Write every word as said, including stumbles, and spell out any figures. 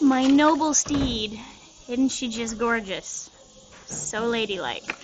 My noble steed. Isn't she just gorgeous? So ladylike.